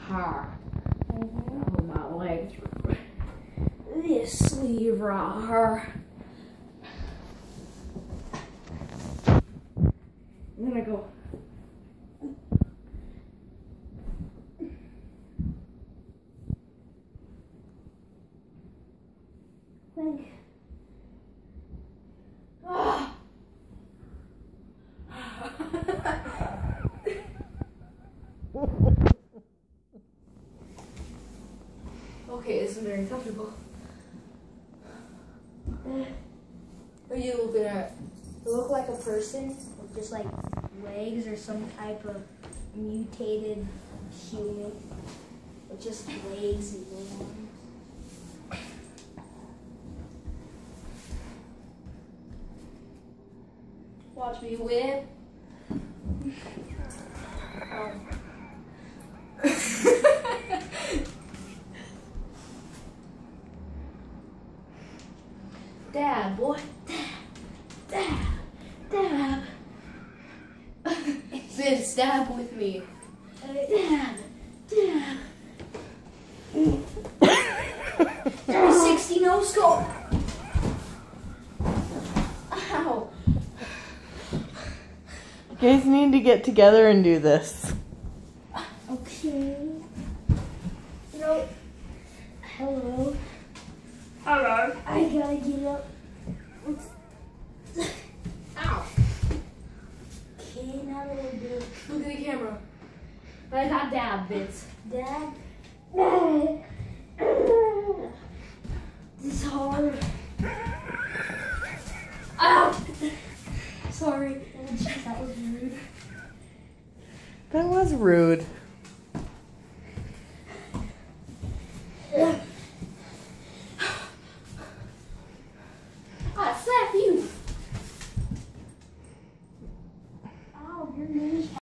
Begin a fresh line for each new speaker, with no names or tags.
her. Oh, my legs. This sleeve right here. I'm gonna go. Think. Ah. Okay, this is very comfortable. Are you looking at?
You look like a person with just like legs or some type of mutated human with just legs and arms.
Watch me whip. Oh. Dab, boy. Dab. Dab. Then stab with me. Dab. Dab. 360 no scope. Ow.
You guys need to get together and do this.
Okay. No. Hello.
Hello.
I gotta get up.
Ow.
Okay, now what do I do?
Look at the camera. I got dab bits.
Dad? This is hard.
Ow. Sorry.
Oh, geez, that was rude.
That was rude.
I slap you.
Ow, your knees.